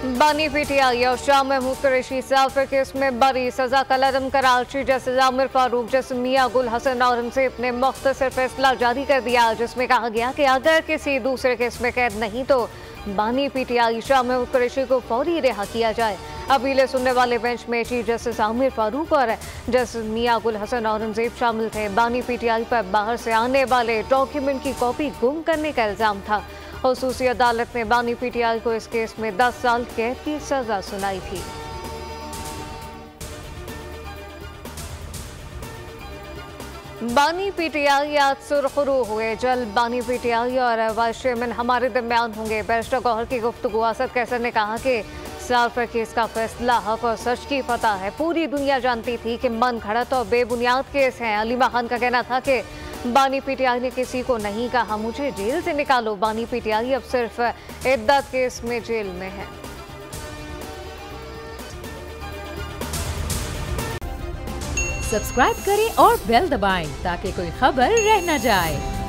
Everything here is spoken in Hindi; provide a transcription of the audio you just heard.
बानी पीटीआई और शाह महमूद कुरैशी साफर केस में बरी सजा का लदम करार chief justice Aamer Farooq justice Miangul Hassan Aurangzeb ने मुख्तसर फैसला जारी कर दिया, जिसमें कहा गया कि अगर किसी दूसरे केस में कैद नहीं तो बानी पीटीआई शाह महमूद कुरैशी को फौरी रिहा किया जाए। अपीलें सुनने वाले बेंच में चीफ जस्टिस आमिर फारूक और जस्टिस मियां गुल हसन औरंगजेब शामिल थे। बानी पीटीआई पर बाहर से आने वाले डॉक्यूमेंट की कॉपी गुम करने का इल्जाम था। खुसूसी अदालत ने बानी पीटीआई को इस केस में 10 साल कैद की सजा सुनाई थी। बानी पीटीआई आज सुरखरू हुए। जल्द बानी पीटीआई और वाइस चेयरमैन हमारे दरमियान होंगे। बैरिस्टर गौहर की गुफ्तगू। असद कैसर ने कहा कि साफर केस का फैसला हक और सच की फतह है। पूरी दुनिया जानती थी कि मन घड़त और बेबुनियाद केस हैं। अलीमा खान का कहना था कि बानी पीटीआई ने किसी को नहीं कहा मुझे जेल से निकालो। बानी पीटीआई अब सिर्फ इद्दत केस में जेल में है। सब्सक्राइब करें और बेल दबाएं ताकि कोई खबर रह न जाए।